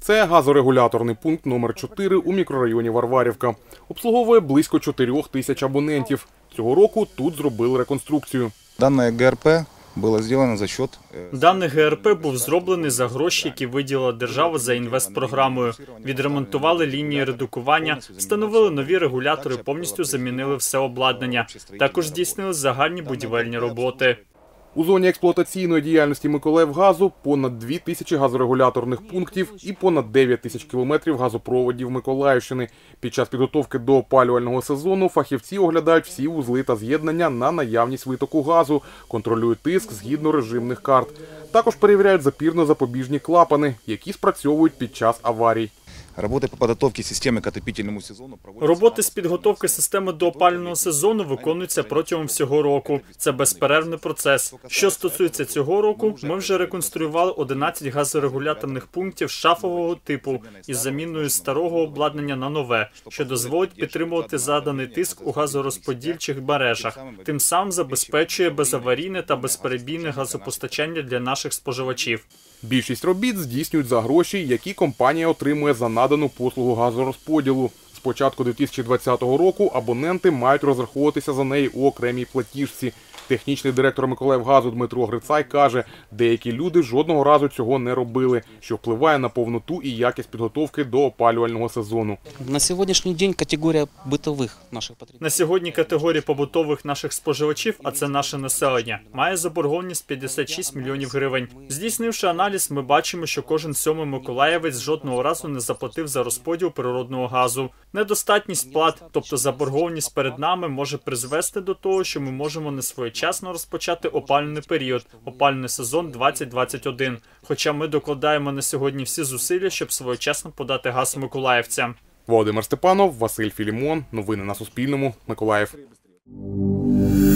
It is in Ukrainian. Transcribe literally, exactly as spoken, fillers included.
Це газорегуляторний пункт номер чотири у мікрорайоні Варварівка. Обслуговує близько чотирьох тисяч абонентів. Цього року тут зробили реконструкцію. Дане ГРП було зроблено за счет... Даний ГРП був зроблений за гроші, які виділила держава за інвестпрограмою. Відремонтували лінії редукування, встановили нові регулятори, повністю замінили все обладнання. Також здійснили загальні будівельні роботи. У зоні експлуатаційної діяльності Миколаївгазу понад дві тисячі газорегуляторних пунктів і понад дев'ять тисяч кілометрів газопроводів Миколаївщини. Під час підготовки до опалювального сезону фахівці оглядають всі вузли та з'єднання на наявність витоку газу, контролюють тиск згідно режимних карт. Також перевіряють запірно-запобіжні клапани, які спрацьовують під час аварій. Роботи по підготовці системи к отопительному сезону Роботи з підготовки системи до опалювального сезону виконуються протягом всього року. Це безперервний процес. Що стосується цього року, ми вже реконструювали одинадцять газорегуляторних пунктів шафового типу із заміною старого обладнання на нове, що дозволить підтримувати заданий тиск у газорозподільчих мережах. Тим самим забезпечує безаварійне та безперебійне газопостачання для наших споживачів. Більшість робіт здійснюють за гроші, які компанія отримує за надану послугу газорозподілу. З початку дві тисячі двадцятого року абоненти мають розраховуватися за неї у окремій платіжці. Технічний директор Миколаївгазу Дмитро Грицай каже, деякі люди жодного разу цього не робили, що впливає на повноту і якість підготовки до опалювального сезону. На сьогоднішній день категорія побутових наших потребителів. На сьогодні категорія побутових наших споживачів, а це наше населення, має заборгованість п'ятдесят шість мільйонів гривень. Здійснивши аналіз, ми бачимо, що кожен сьомий миколаївець жодного разу не заплатив за розподіл природного газу. Недостатність плат, тобто заборгованість перед нами, може призвести до того, що ми можемо не своєчасно розпочати опалювальний період, опалювальний сезон двадцять двадцять один. Хоча ми докладаємо на сьогодні всі зусилля, щоб своєчасно подати газ миколаївцям. Володимир Степанов, Василь Філімон. Новини на Суспільному. Миколаїв.